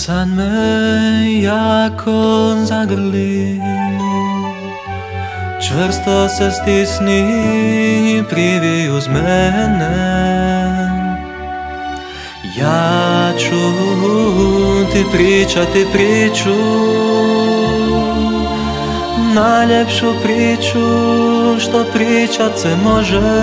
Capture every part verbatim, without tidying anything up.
San me jako zagrli, čvrsto se stisni i privi uz mene. Ja ću ti pričati priču, najljepšu priču što pričat se može.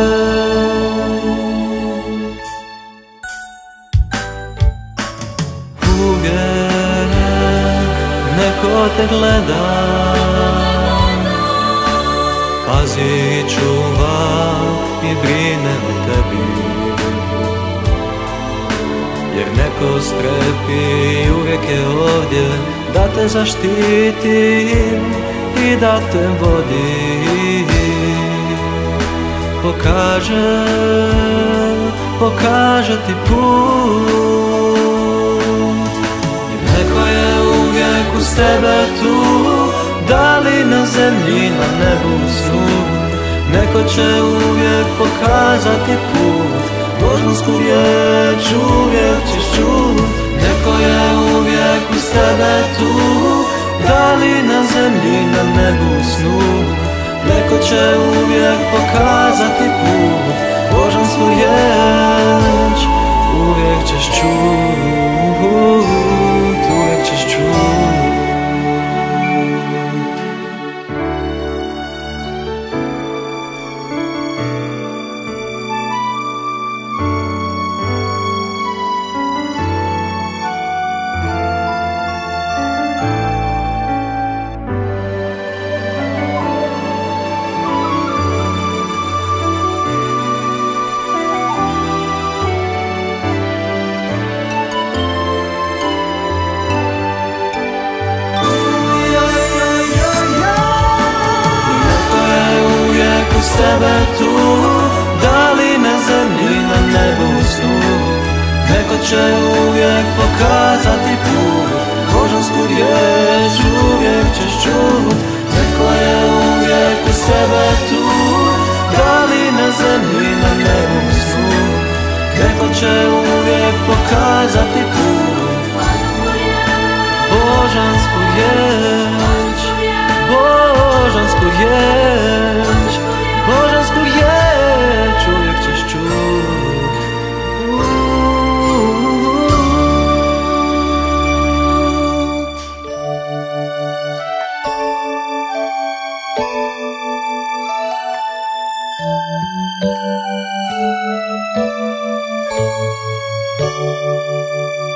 Uvijek neko te gleda, pazi, čuva i brine o tebi, jer neko strepi uvijek je ovdje da te zaštiti i da te vodi, pokaže, pokaže ti put. Jer neko je uvijek uz tebe tu, da li na zemlji, na nebu, snu. Neko će uvijek pokazati put, božansku riječ uvijek ćeš čut. Neko je uvijek uz tebe tu, da li na zemlji, na nebu, snu. Neko će uvijek pokazati put, božansku riječ uvijek ćeš čut, uvijek ćeš čut. S tebe tu, da li na zemlji, na nebu, snu. Neko će uvijek pokazati put, božansku riječ uvijek ćeš čut. Neko je uvijek uz tebe tu, da li na zemlji, na nebu, snu. Neko će uvijek pokazati put, božansku riječ, božansku riječ, božansku riječ uvijek ćeš čut. Thank you.